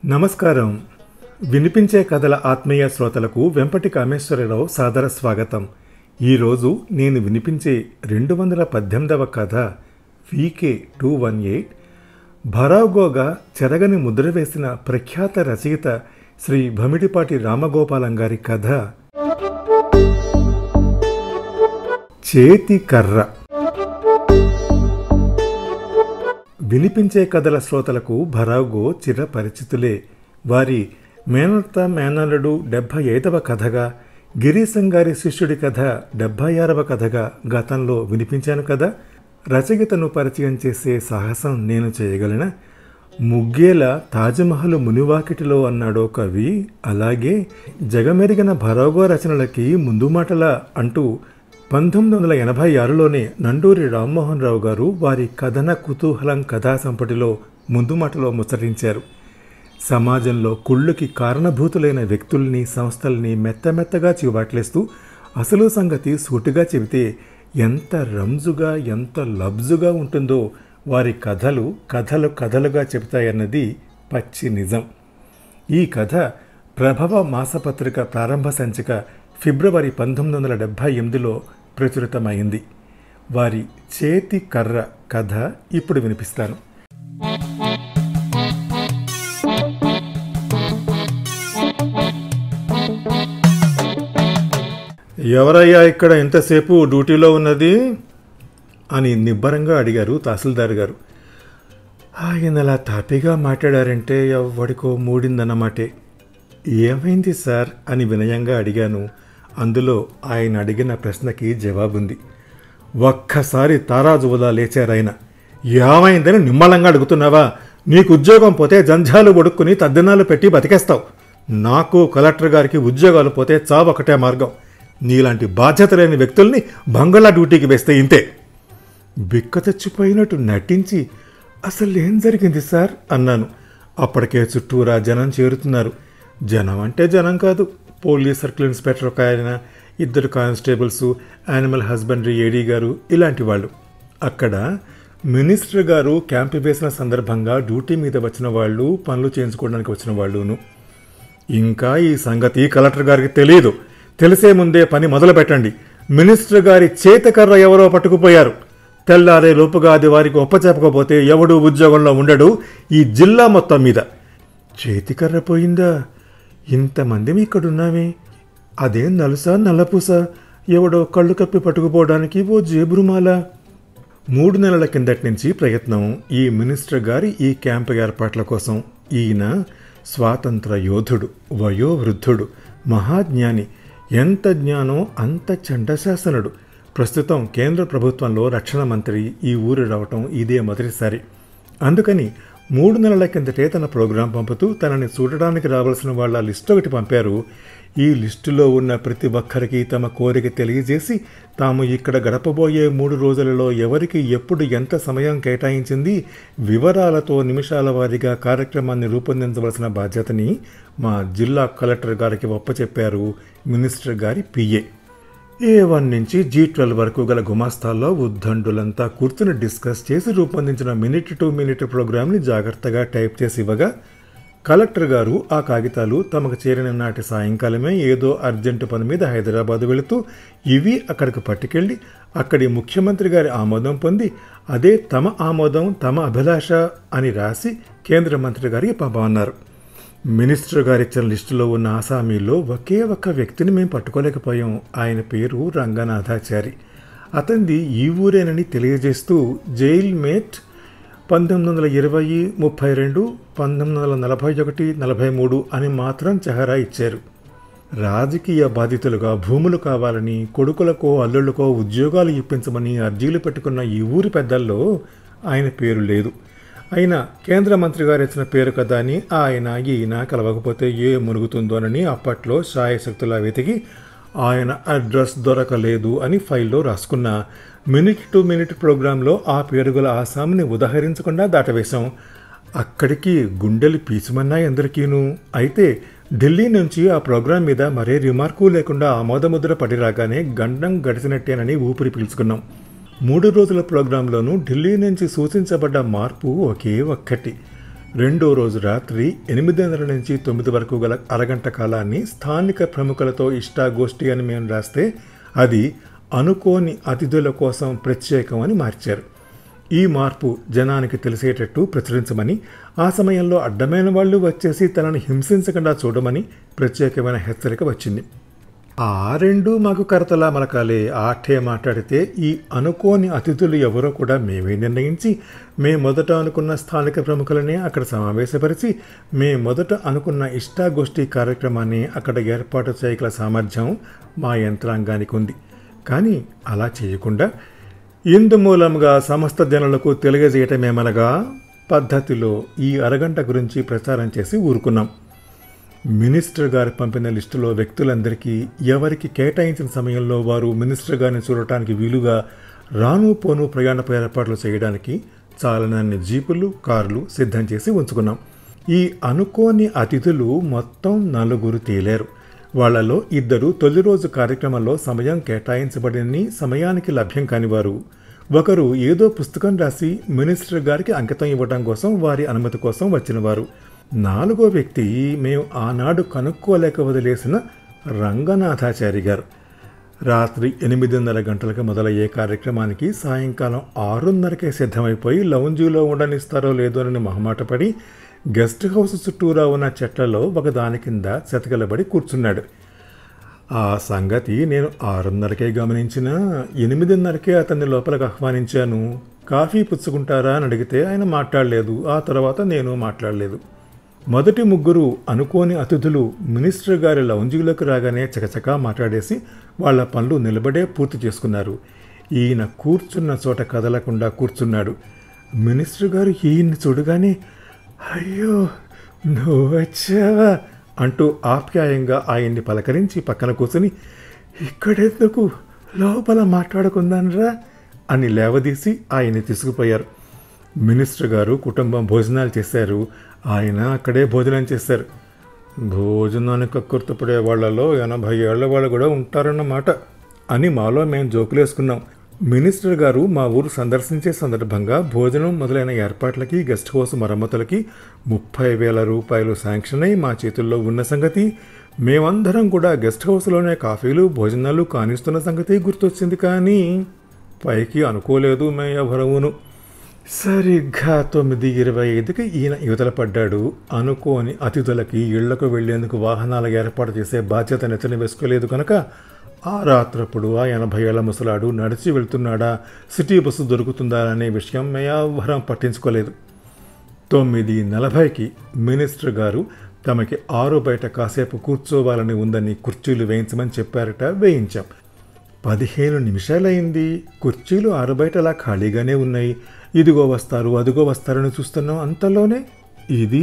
నమస్కారం. వినిపించే కథల ఆత్మీయ శ్రోతలకు వెంపటి కామేశ్వరరావు సాదర స్వాగతం. ఈరోజు నేను వినిపించే 218వ కథ VK 218. భరావ్గోగా చెరగని ముద్ర వేసిన ప్రఖ్యాత రచయిత శ్రీ భమిడిపాటి రామగోపాలం గారి కథ చేతి కర్ర. వినిపించే కథల శ్రోతలకు భరావ్గో చిరపరిచితులే. వారి మేనత్త మేనల్లుడు 75వ కథగా, గిరీశం గారి శిష్యుడి కథ 76వ కథగా గతంలో వినిపించాను కదా. రచయితను పరిచయం చేసే సాహసం నేను చేయగలనా? ముగ్గేల తాజ్మహల్ మునివాకిటిలో అన్నాడో కవి, అలాగే జగమెరిగిన భరావ్గో రచనలకి ముందు మాటల అంటూ 1986లోనే నండూరి రామ్మోహన్ రావు గారు వారి కథన కుతూహలం కథా సంపుటిలో ముందు మాటలో ముచ్చటించారు. సమాజంలో కుళ్ళుకి కారణభూతులైన వ్యక్తుల్ని, సంస్థల్ని మెత్తమెత్తగా చివాట్లేస్తూ అసలు సంగతి సూటిగా చెబితే ఎంత రంజుగా, ఎంత లబ్జుగా ఉంటుందో వారి కథలు కథలుగా చెబుతాయన్నది పచ్చి నిజం. ఈ కథ ప్రభవ మాసపత్రిక ప్రారంభ సంచిక ఫిబ్రవరి 1978లో ప్రచురితమైంది. వారి చేతి కర్ర కథ ఇప్పుడు వినిపిస్తాను. ఎవరయ్యా ఇక్కడ ఎంతసేపు డ్యూటీలో ఉన్నది అని నిబ్బరంగా అడిగారు తహసీల్దార్ గారు. ఆయనలా తాపిగా మాట్లాడారంటే ఎవ్వడికో మూడిందన్నమాటే. ఏమైంది సార్ అని వినయంగా అడిగాను. అందులో ఆయన అడిగిన ప్రశ్నకి జవాబుంది. ఒక్కసారి తారాజువలా లేచారాయన. ఏమైందని నిమ్మలంగా అడుగుతున్నావా? నీకు ఉద్యోగం పోతే జంజాలు ఒడుక్కుని తద్దినాలు పెట్టి బతికేస్తావు. నాకు కలెక్టర్ గారికి ఉద్యోగాలు పోతే చావొకటే మార్గం. నీలాంటి బాధ్యత లేని వ్యక్తుల్ని బంగాళా డ్యూటీకి వేస్తే ఇంతే. బిక్క తెచ్చిపోయినట్టు నటించి అసలేం జరిగింది సార్ అన్నాను. అప్పటికే చుట్టూరా జనం చేరుతున్నారు. జనం అంటే జనం కాదు, పోలీస్ సర్కిల్ ఇన్స్పెక్టర్ ఒక ఆయన, 2 కానిస్టేబుల్స్, యానిమల్ హస్బెండరీ ఏడీ గారు, ఇలాంటి వాళ్ళు. అక్కడ మినిస్టర్ గారు క్యాంపు వేసిన సందర్భంగా డ్యూటీ మీద వచ్చిన వాళ్ళు, పనులు చేయించుకోవడానికి వచ్చిన వాళ్ళును. ఇంకా ఈ సంగతి కలెక్టర్ గారికి తెలియదు. తెలిసే ముందే పని మొదలు పెట్టండి. మినిస్టర్ గారి చేతకర్ర ఎవరో పట్టుకుపోయారు. తెల్లారే లోపుగా అది వారికి ఒప్పచెప్పకపోతే ఎవడూ ఉద్యోగంలో ఉండడు ఈ జిల్లా మొత్తం మీద. చేతికర్ర పోయిందా? ఇంతమంది ఇక్కడున్నామే. అదేం నలుసా నల్లపూస? ఎవడో కళ్ళు కప్పి పట్టుకుపోవడానికి ఓ జేబురుమాల. 3 నెలల కిందటి నుంచి ప్రయత్నం ఈ మినిస్టర్ గారి ఈ క్యాంపు ఏర్పాట్ల కోసం. ఈయన స్వాతంత్ర యోధుడు, వయోవృద్ధుడు, మహాజ్ఞాని. ఎంత జ్ఞానం అంత చండశాసనుడు. ప్రస్తుతం కేంద్ర ప్రభుత్వంలో రక్షణ మంత్రి ఈ ఊరు రావటం ఇదే మొదటిసారి. అందుకని 3 నెలల కిందటే తన ప్రోగ్రాం పంపుతూ తనని చూడడానికి రావాల్సిన వాళ్ళ లిస్టు ఒకటి పంపారు. ఈ లిస్టులో ఉన్న ప్రతి ఒక్కరికి తమ కోరిక తెలియజేసి తాము ఇక్కడ గడపబోయే 3 రోజులలో ఎవరికి ఎప్పుడు ఎంత సమయం కేటాయించింది వివరాలతో నిమిషాల వారీగా కార్యక్రమాన్ని రూపొందించవలసిన బాధ్యతని మా జిల్లా కలెక్టర్ గారికి ఒప్పచెప్పారు మినిస్టర్ గారి PA. A1 నుంచి G12 వరకు గల గుమాస్తాల్లో ఉద్దండులంతా కూర్చుని డిస్కస్ చేసి రూపొందించిన మినిట్ టు మినిట్ ప్రోగ్రాంని జాగ్రత్తగా టైప్ చేసి ఇవ్వగా కలెక్టర్ గారు ఆ కాగితాలు తమకు చేరిన నాటి సాయంకాలమే ఏదో అర్జెంటు పని మీద హైదరాబాద్ వెళుతూ ఇవి అక్కడికి పట్టుకెళ్ళి అక్కడి ముఖ్యమంత్రి గారి ఆమోదం పొంది అదే తమ ఆమోదం, తమ అభిలాష అని రాసి కేంద్ర మంత్రి గారికి పంపమన్నారు. మినిస్టర్ గారిచ్చిన లిస్టులో ఉన్న ఆసామీలో ఒకే ఒక్క వ్యక్తిని మేము పట్టుకోలేకపోయాం. ఆయన పేరు రంగనాథాచారి. అతనిది ఈ ఊరేనని తెలియజేస్తూ జైల్ మేట్ 1920, 32, 1941, 43 అని మాత్రం చెహరా ఇచ్చారు. రాజకీయ బాధితులుగా భూములు కావాలని, కొడుకులకో అల్లుళ్ళకో ఉద్యోగాలు ఇప్పించమని అర్జీలు పెట్టుకున్న ఈ ఊరి పెద్దల్లో ఆయన పేరు లేదు. అయినా కేంద్ర మంత్రి గారు ఇచ్చిన పేరు కదా అని ఈయన కలవకపోతే ఏ మునుగుతుందోనని అప్పట్లో శాయశక్తులా వెతికి ఆయన అడ్రస్ దొరకలేదు అని ఫైల్లో రాసుకున్న మినిట్ టు మినిట్ ప్రోగ్రాంలో ఆ పేరుగల ఆసాంని ఉదహరించకుండా దాటవేశాం. అక్కడికి గుండెలు పీచుమన్నాయి అందరికీను. అయితే ఢిల్లీ నుంచి ఆ ప్రోగ్రాం మీద మరే రిమార్కు లేకుండా ఆమోదముద్ర పడి రాగానే గండం గడిచినట్టేనని ఊపిరి పీల్చుకున్నాం. 3 రోజుల ప్రోగ్రాంలోనూ ఢిల్లీ నుంచి సూచించబడ్డ మార్పు ఒకే ఒక్కటి. రెండో రోజు రాత్రి 8:30 నుంచి 9 వరకు గల అరగంట కాలాన్ని స్థానిక ప్రముఖులతో ఇష్టాగోష్ఠి అని మేము రాస్తే అది అనుకోని అతిథుల కోసం ప్రత్యేకం అని మార్చారు. ఈ మార్పు జనానికి తెలిసేటట్టు ప్రచురించమని, ఆ సమయంలో అడ్డమైన వాళ్ళు వచ్చేసి తనను హింసించకుండా చూడమని ప్రత్యేకమైన హెచ్చరిక వచ్చింది. ఆ రెండు మాకు కరతలా మలకాలే. ఆటే మాట్లాడితే ఈ అనుకోని అతిథులు ఎవరో కూడా మేమే నిర్ణయించి, మేము మొదట అనుకున్న స్థానిక ప్రముఖులనే అక్కడ సమావేశపరిచి, మేము మొదట అనుకున్న ఇష్టాగోష్ఠి కార్యక్రమాన్ని అక్కడ ఏర్పాటు చేయగల సామర్థ్యం మా యంత్రాంగానికి ఉంది. కానీ అలా చేయకుండా ఇందు మూలంగా సమస్త జనులకు తెలియజేయటమేమనగా పద్ధతిలో ఈ అరగంట గురించి ప్రచారం చేసి ఊరుకున్నాం. మినిస్టర్ గారు పంపిన లిస్టులో వ్యక్తులందరికీ ఎవరికి కేటాయించిన సమయంలో వారు మినిస్టర్ గారిని చూడటానికి వీలుగా రాను పోను ప్రయాణపు ఏర్పాట్లు చేయడానికి చాలానన్ని జీపులు, కార్లు సిద్ధం చేసి ఉంచుకున్నాం. ఈ అనుకోని అతిథులు మొత్తం 4 తేలారు. వాళ్లలో 2 తొలి రోజు కార్యక్రమంలో సమయం కేటాయించబడిన సమయానికి లభ్యం కానివారు. ఒకరు ఏదో పుస్తకం రాసి మినిస్టర్ గారికి అంకితం ఇవ్వడం కోసం వారి అనుమతి కోసం వచ్చినవారు. 4వ వ్యక్తి మేము ఆనాడు కనుక్కోలేక వదిలేసిన రంగనాథాచారి గారు. రాత్రి 8:30 గంటలకు మొదలయ్యే కార్యక్రమానికి సాయంకాలం 6:30కే సిద్ధమైపోయి లౌంజీలో ఉండనిస్తారో లేదో అని మొహమాటపడి గెస్ట్ హౌస్ చుట్టూరా ఉన్న చెట్లలో ఒకదాని కింద చెతకలబడి కూర్చున్నాడు. ఆ సంగతి నేను 6:30కే గమనించినా 8:30కే అతన్ని లోపలికి ఆహ్వానించాను. కాఫీ పుచ్చుకుంటారా అని అడిగితే ఆయన మాట్లాడలేదు. ఆ తర్వాత నేను మాట్లాడలేదు. మొదటి 3 అనుకోని అతిథులు మినిస్టర్ గారి లౌంజీలోకి రాగానే చకచకా మాట్లాడేసి వాళ్ల పనులు నిలబడే పూర్తి చేసుకున్నారు. ఈయన కూర్చున్న చోట కదలకుండా కూర్చున్నాడు. మినిస్టర్ గారు ఈయన్ని చూడగానే అయ్యో నువ్వు వచ్చావా అంటూ ఆప్యాయంగా ఆయన్ని పలకరించి పక్కన కూర్చుని ఇక్కడెందుకు లోపల మాట్లాడుకుందానరా అని లేవదీసి ఆయన్ని తీసుకుపోయారు. మినిస్టర్ గారు కుటుంబం భోజనాలు చేశారు. ఆయన అక్కడే భోజనం చేశారు. భోజనానికి కక్కుర్తిపడే వాళ్లలో 80 ఏళ్ల వాళ్ళు కూడా ఉంటారన్నమాట అని మాలో మేము జోకులేసుకున్నాం. మినిస్టర్ గారు మా ఊరు సందర్శించే సందర్భంగా భోజనం మొదలైన ఏర్పాట్లకి, గెస్ట్ హౌస్ మరమ్మతులకి 30,000 రూపాయలు శాంక్షన్ అయి మా చేతుల్లో ఉన్న సంగతి, మేమందరం కూడా గెస్ట్ హౌస్లోనే కాఫీలు, భోజనాలు కానిస్తున్న సంగతి గుర్తొచ్చింది. కానీ పైకి అనుకోలేదు మేము ఎవరవును. సరిగ్గా 9:25కి ఈయన యువతల పడ్డాడు. అనుకోని అతిథులకి ఇళ్లకు వెళ్లేందుకు వాహనాల ఏర్పాటు చేసే బాధ్యత నెత్తని వేసుకోలేదు కనుక ఆ రాత్రప్పుడు ఆ 80 ఏళ్ల ముసలాడు నడిచి వెళ్తున్నాడా, సిటీ బస్సు దొరుకుతుందా అనే విషయం మేమెవ్వరం పట్టించుకోలేదు. 9:40కి మినిస్టర్ గారు తమకి 6 బయట కాసేపు కూర్చోవాలని ఉందని కుర్చీలు వేయించమని చెప్పారట. వేయించాం. 15 నిమిషాలైంది. కుర్చీలు 6 బయట అలా ఖాళీగానే ఉన్నాయి. ఇదిగో వస్తారు, అదిగో వస్తారని చూస్తున్నాం. అంతలోనే ఇది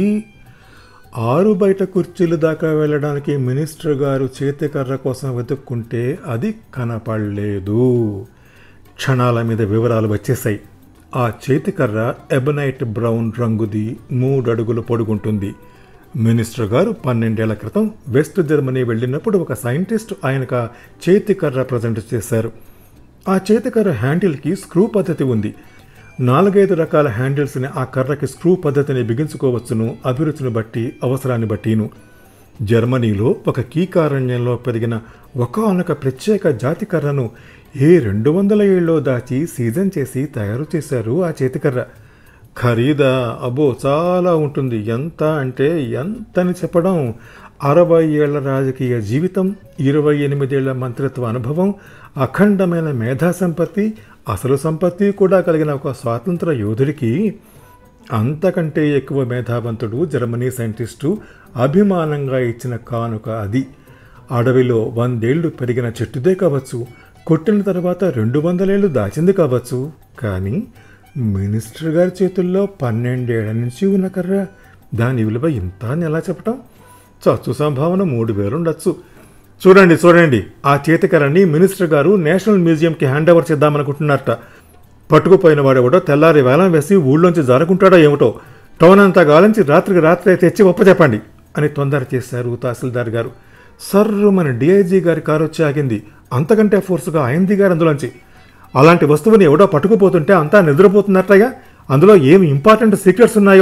6 బయట కుర్చీలు దాకా వెళ్ళడానికి మినిస్టర్ గారు చేతికర్ర కోసం వెతుక్కుంటే అది కనపడలేదు. క్షణాల మీద వివరాలు వచ్చేశాయి. ఆ చేతికర్ర ఎబనైట్ బ్రౌన్ రంగుది, 3 అడుగులు పొడుగుంటుంది. మినిస్టర్ గారు 12 ఏళ్ల క్రితం వెస్ట్ జర్మనీ వెళ్ళినప్పుడు ఒక సైంటిస్ట్ ఆయనకు చేతికర్ర ప్రజెంట్ చేశారు. ఆ చేతికర్ర హ్యాండిల్కి స్క్రూ పద్ధతి ఉంది. 4-5 రకాల హ్యాండిల్స్ని ఆ కర్రకి స్క్రూ పద్ధతిని బిగించుకోవచ్చును, అభిరుచిని బట్టి, అవసరాన్ని బట్టిను. జర్మనీలో ఒక కీకారణ్యంలో పెరిగిన ఒకానొక ప్రత్యేక జాతి కర్రను 200 ఏళ్ళలో దాచి సీజన్ చేసి తయారు చేశారు. ఆ చేతికర్ర ఖరీదా అబ్బో చాలా ఉంటుంది. ఎంత అంటే ఎంతని చెప్పడం. 60 ఏళ్ల రాజకీయ జీవితం, 28 ఏళ్ల మంత్రిత్వ అనుభవం, అఖండమైన మేధా సంపత్తి, అసలు సంపత్తి కూడా కలిగిన ఒక స్వాతంత్ర యోధుడికి అంతకంటే ఎక్కువ మేధావంతుడు జర్మనీ సైంటిస్టు అభిమానంగా ఇచ్చిన కానుక అది. అడవిలో 100 ఏళ్లు పెరిగిన చెట్టుదే కావచ్చు, కొట్టిన తర్వాత 200 ఏళ్లు దాచింది కావచ్చు. కానీ మినిస్టర్ గారి చేతుల్లో 12 ఏళ్ల నుంచి ఉన్న కర్ర, దాని విలువ ఇంత అని ఎలా చెప్పటం? చచ్చు సంభావన 3,000 ఉండొచ్చు. చూడండి, ఆ చేతికర్రని మినిస్టర్ గారు నేషనల్ మ్యూజియంకి హ్యాండ్ ఓవర్ చేద్దామనుకుంటున్నారట. పట్టుకుపోయిన వాడెవడో తెల్లారి వేలం వేసి ఊళ్ళోంచి జారుకుంటాడో ఏమిటో. టౌన్ అంతా గాలించి రాత్రికి రాత్రే తెచ్చి ఒప్పచెప్పండి అని తొందర చేశారు తహసీల్దార్ గారు. సర్రు మన డిఐజీ గారి కారు వచ్చి ఆగింది. అంతకంటే ఫోర్సుగా ఆయన దిగారు అందులోంచి. అలాంటి వస్తువుని ఎవడో పట్టుకుపోతుంటే అంతా నిద్రపోతున్నట్టయ్యా. అందులో ఏమి ఇంపార్టెంట్ సీక్రెట్స్ ఉన్నాయో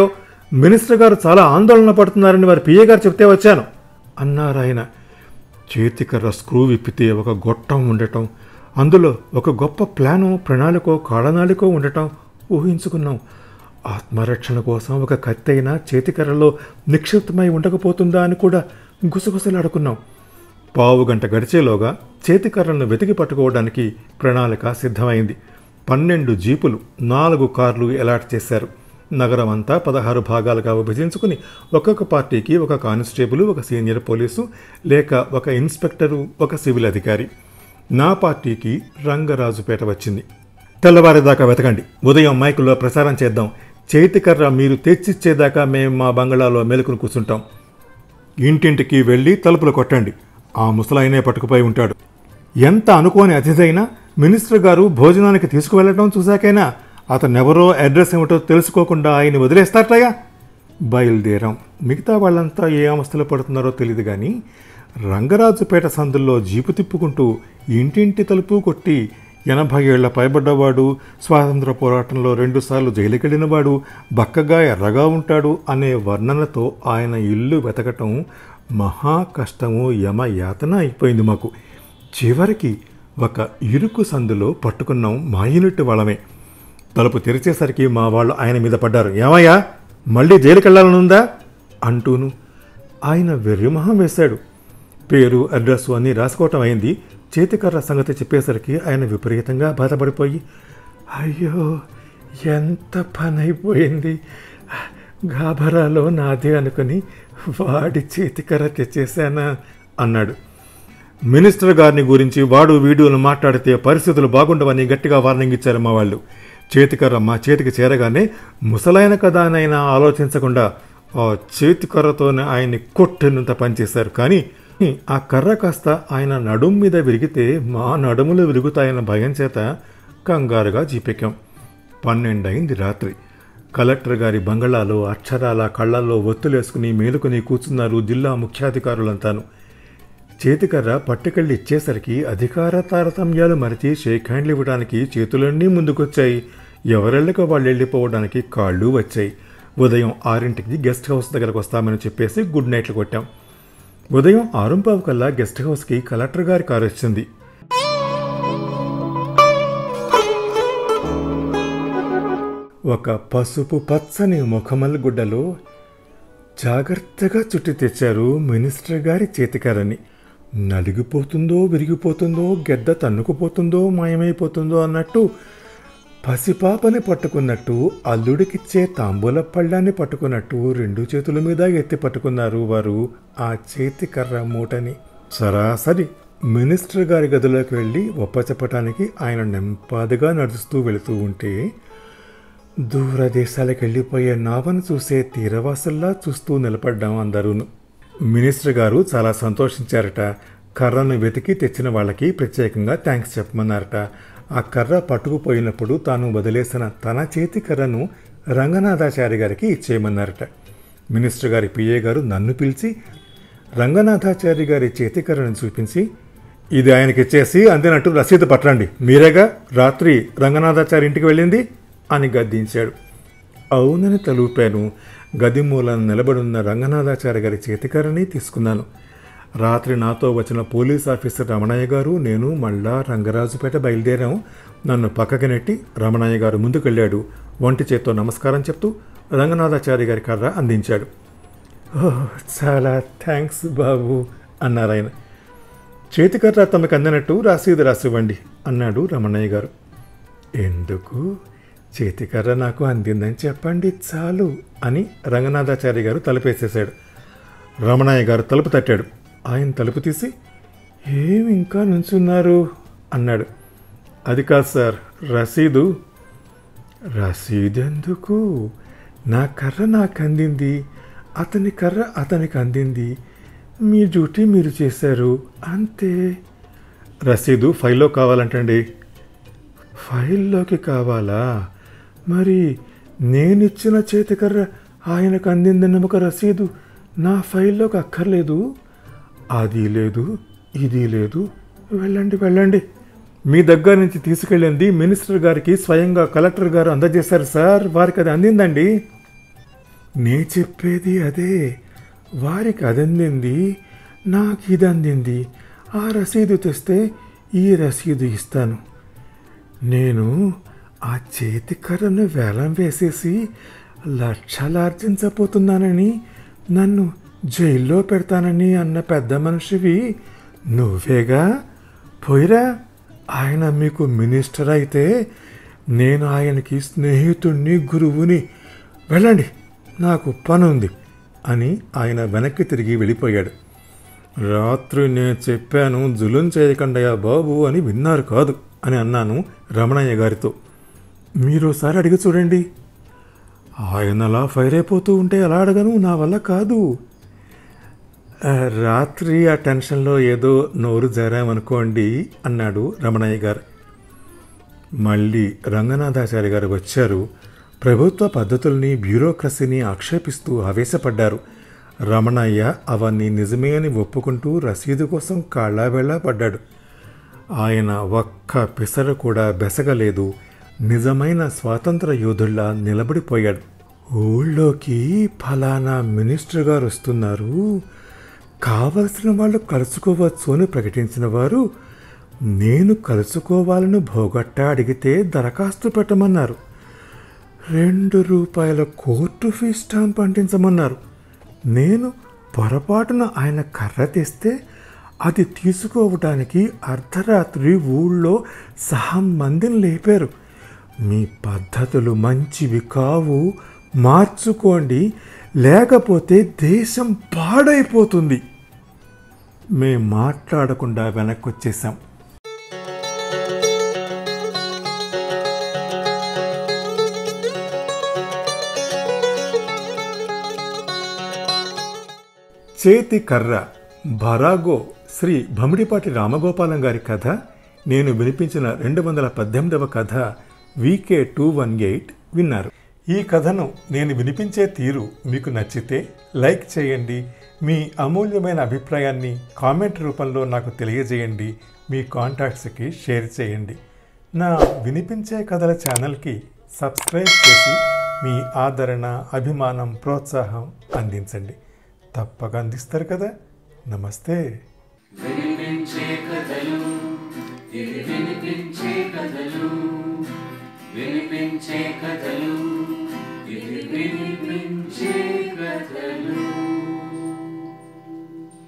మినిస్టర్ గారు చాలా ఆందోళన పడుతున్నారని వారి పిఏ గారు చెప్తే వచ్చాను అన్నారాయన. చేతికర్ర స్క్రూ విప్పితే ఒక గొట్టం ఉండటం, అందులో ఒక గొప్ప ప్లాను, ప్రణాళికో కాళనాళికో ఉండటం ఊహించుకున్నాం. ఆత్మరక్షణ కోసం ఒక కత్తైన చేతికర్రలో నిక్షిప్తమై ఉండకపోతుందా అని కూడా గుసగుసలాడుకున్నాం. పావుగంట గడిచేలోగా చేతికర్రలను వెతికి పట్టుకోవడానికి ప్రణాళిక సిద్ధమైంది. 12 జీపులు, 4 కార్లు అలాట్ చేశారు. నగరం అంతా 16 భాగాలుగా విభజించుకుని ఒక్కొక్క పార్టీకి ఒక కానిస్టేబుల్, ఒక సీనియర్ పోలీసు, లేక ఒక ఇన్స్పెక్టరు, ఒక సివిల్ అధికారి. నా పార్టీకి రంగరాజుపేట వచ్చింది. తెల్లవారేదాకా వెతకండి, ఉదయం మైకుల్లో ప్రసారం చేద్దాం. చేతికర్ర మీరు తెచ్చిచ్చేదాకా మేము మా బంగళాలో మేలుకుని కూర్చుంటాం. ఇంటింటికి వెళ్ళి తలుపులు కొట్టండి. ఆ ముసలాయనే పట్టుకుపోయి ఉంటాడు. ఎంత అనుకోని అతిథైనా మినిస్టర్ గారు భోజనానికి తీసుకువెళ్లడం చూశాకైనా అతనెవరో అడ్రస్ ఏమిటో తెలుసుకోకుండా ఆయన్ని వదిలేస్తారటగా. బయలుదేరాం. మిగతా వాళ్ళంతా ఏ అవస్థలో పడుతున్నారో తెలియదు కానీ రంగరాజుపేట సందుల్లో జీపు తిప్పుకుంటూ ఇంటింటి తలుపు కొట్టి 80 ఏళ్ల పైబడ్డవాడు, స్వాతంత్ర పోరాటంలో 2 సార్లు జైలుకెళ్ళినవాడు, బక్కగా ఎర్రగా ఉంటాడు అనే వర్ణనతో ఆయన ఇల్లు వెతకటం మహా కష్టము, యమ యాతన అయిపోయింది మాకు. చివరికి ఒక ఇరుకు సందులో పట్టుకున్నాం. మా యూనిట్ వాళ్ళమే. తలుపు తెరిచేసరికి మా వాళ్ళు ఆయన మీద పడ్డారు. ఏమయ్యా, మళ్ళీ జైలుకెళ్లాలనుందా అంటూను. ఆయన వెర్రిమొహం వేశాడు. పేరు, అడ్రస్సు అన్నీ రాసుకోవటం అయింది. చేతికర్ర సంగతి చెప్పేసరికి ఆయన విపరీతంగా బాధపడిపోయి, అయ్యో ఎంత పని అయిపోయింది, గాభరాలో నాదే అనుకుని వాడి చేతికర్ర తెచ్చేశానా అన్నాడు. మినిస్టర్ గారిని గురించి వాడు వీడియోలు మాట్లాడితే పరిస్థితులు బాగుండవని గట్టిగా వార్నింగ్ ఇచ్చారు మా వాళ్ళు. చేతికర్ర మా చేతికి చేరగానే ముసలైన కదానైనా ఆలోచించకుండా ఆ చేతికర్రతోనే ఆయన్ని కొట్టినంత పనిచేశారు. కానీ ఆ కర్ర కాస్త ఆయన నడుం మీద విరిగితే మా నడుములు విరుగుతాయన్న భయం చేత కంగారుగా జీపెక్కాం. 12 అయింది రాత్రి. కలెక్టర్ గారి బంగళాలో అక్షరాల కళ్ళల్లో ఒత్తులేసుకుని మేలుకుని కూర్చున్నారు జిల్లా ముఖ్యాధికారులంతాను. చేతికర్ర పట్టుకెళ్ళి ఇచ్చేసరికి అధికార తారతమ్యాలు మరిచి షేక్ హ్యాండ్లు ఇవ్వడానికి చేతులన్నీ ముందుకొచ్చాయి. ఎవరెళ్ళక వాళ్ళు వెళ్ళిపోవడానికి కాళ్ళు వచ్చాయి. ఉదయం 6ంటికి గెస్ట్ హౌస్ దగ్గరకు వస్తామని చెప్పేసి గుడ్ నైట్లు కొట్టాం. ఉదయం 6:15 కల్లా గెస్ట్ హౌస్కి కలెక్టర్ గారి కారు వచ్చింది. ఒక పసుపు పచ్చని ముఖమల్ గుడ్డలో జాగ్రత్తగా చుట్టి తెచ్చారు మినిస్టర్ గారి చేతికర్రని. నలిగిపోతుందో, విరిగిపోతుందో, గెద్ద తన్నుకుపోతుందో, మాయమైపోతుందో అన్నట్టు, పసిపాపని పట్టుకున్నట్టు, అల్లుడికిచ్చే తాంబూల పళ్ళాన్ని పట్టుకున్నట్టు 2 చేతుల మీద ఎత్తి పట్టుకున్నారు వారు ఆ చేతికర్ర మూటని. సరాసరి మినిస్టర్ గారి గదిలోకి వెళ్ళి ఒప్పచెప్పటానికి ఆయన నెంపాదిగా నడుస్తూ వెళుతూ ఉంటే దూరదేశాలకు వెళ్ళిపోయే నావను చూసే తీరవాసుల్లా చూస్తూ నిలబడ్డాం అందరూను. మినిస్టర్ గారు చాలా సంతోషించారట. కర్రను వెతికి తెచ్చిన వాళ్ళకి ప్రత్యేకంగా థ్యాంక్స్ చెప్పమన్నారట. ఆ కర్ర పట్టుకుపోయినప్పుడు తాను వదిలేసిన తన చేతి కర్రను రంగనాథాచారి గారికి ఇచ్చేయమన్నారట. మినిస్టర్ గారి పిఏ గారు నన్ను పిలిచి రంగనాథాచారి గారి చేతి కర్రను చూపించి, ఇది ఆయనకి ఇచ్చేసి అందినట్టు రసీదు పట్టండి, మీరేగా రాత్రి రంగనాథాచారి ఇంటికి వెళ్ళింది అని గద్దించాడు. అవునని తలూపాను. గది మూలన నిలబడున్న రంగనాథాచారి గారి చేతికర్రని తీసుకున్నాను. రాత్రి నాతో వచ్చిన పోలీస్ ఆఫీసర్ రమణయ్య గారు, నేను మళ్ళా రంగరాజుపేట బయలుదేరాం. నన్ను పక్కకి నెట్టి రమణయ్య గారు ముందుకెళ్ళాడు. ఒంటి చేత్తో నమస్కారం చెప్తూ రంగనాథాచారి గారి కర్ర అందించాడు. ఓహ్, చాలా థ్యాంక్స్ బాబు అన్నారాయన. చేతికర్ర తమకు అందినట్టు రసీదు రాసివ్వండి అన్నాడు రమణయ్య గారు. ఎందుకు, చేతికర్ర నాకు అందిందని చెప్పండి చాలు అని రంగనాథాచారి గారు తలుపేసేశాడు. రమణయ్య గారు తలుపు తట్టాడు. ఆయన తలుపు తీసి, ఏమి ఇంకా నుంచున్నారు అన్నాడు. అది కాదు సార్, రసీదు. రసీదెందుకు? నా కర్ర నాకు అందింది, అతని కర్ర అతనికి అందింది, మీ డ్యూటీ మీరు చేశారు అంతే. రసీదు ఫైల్లో కావాలంటండి. ఫైల్లోకి కావాలా? మరి నేనిచ్చిన చేతికర్ర ఆయనకు అందిందన్న ఒక రసీదు నా ఫైల్లోకి అక్కర్లేదు? అది లేదు, ఇది లేదు. వెళ్ళండి వెళ్ళండి. మీ దగ్గర నుంచి తీసుకెళ్ళింది మినిస్టర్ గారికి స్వయంగా కలెక్టర్ గారు అందజేశారు సార్, వారికి అది అందిందండి. నే చెప్పేది అదే. వారికి అదందింది, నాకు ఇది అందింది. ఆ రసీదు తెస్తే ఈ రసీదు ఇస్తాను. నేను ఆ చేతి కర్రను వేలం వేసేసి లక్షలార్జించబోతున్నానని, నన్ను జైల్లో పెడతానని అన్న పెద్ద మనిషివి నువ్వేగా. పోయిరా, ఆయన మీకు మినిస్టర్ అయితే నేను ఆయనకి స్నేహితుణ్ణి, గురువుని. వెళ్ళండి, నాకు పనుంది అని ఆయన వెనక్కి తిరిగి వెళ్ళిపోయాడు. రాత్రి నేను చెప్పాను జులుం చేయకండయా బాబు అని విన్నారు కాదు అని అన్నాను రమణయ్య గారితో. మీరోసారి అడిగి చూడండి. ఆయన అలా ఫైర్ అయిపోతూ ఉంటే ఎలా అడగను, నా వల్ల కాదు. రాత్రి ఆ టెన్షన్లో ఏదో నోరు జారామనుకోండి అన్నాడు రమణయ్య గారు. మళ్ళీ రంగనాథాచారి గారు వచ్చారు. ప్రభుత్వ పద్ధతుల్ని, బ్యూరోక్రసీని ఆక్షేపిస్తూ ఆవేశపడ్డారు. రమణయ్య అవన్నీ నిజమే అని ఒప్పుకుంటూ రసీదు కోసం కాళ్ళావేళా పడ్డాడు. ఆయన ఒక్క పిసరు కూడా బెసగలేదు. నిజమైన స్వాతంత్ర యోధుల్లా నిలబడిపోయాడు. ఊళ్ళోకి ఫలానా మినిస్టర్ గారు వస్తున్నారు, కావలసిన వాళ్ళు కలుసుకోవచ్చు అని ప్రకటించిన వారు నేను కలుసుకోవాలని భోగట్టా అడిగితే దరఖాస్తు పెట్టమన్నారు. 2 రూపాయల కోర్టు ఫీ స్టాంప్ అంటించమన్నారు. నేను పొరపాటున ఆయన కర్ర తెస్తే అది తీసుకోవటానికి అర్ధరాత్రి ఊళ్ళో సహం మందిని లేపారు. మీ పద్ధతులు మంచివి కావు, మార్చుకోండి, లేకపోతే దేశం పాడైపోతుంది. మేం మాట్లాడకుండా వెనక్కొచ్చేసాం. చేతి కర్ర, భరాగో శ్రీ భమిడిపాటి రామగోపాలం గారి కథ. నేను వినిపించిన 218వ కథ VK218 విన్నారు. ఈ కథను నేను వినిపించే తీరు మీకు నచ్చితే లైక్ చేయండి. మీ అమూల్యమైన అభిప్రాయాన్ని కామెంట్ రూపంలో నాకు తెలియజేయండి. మీ కాంటాక్ట్స్కి షేర్ చేయండి. నా వినిపించే కథల ఛానల్కి సబ్స్క్రైబ్ చేసి మీ ఆదరణ, అభిమానం, ప్రోత్సాహం అందించండి. తప్పక అందిస్తారు కదా. నమస్తే. వినిపించే కథలు, ఇది వినిపించే కథలు, వినిపించే కథలు, ఇది వినిపించే కథలు.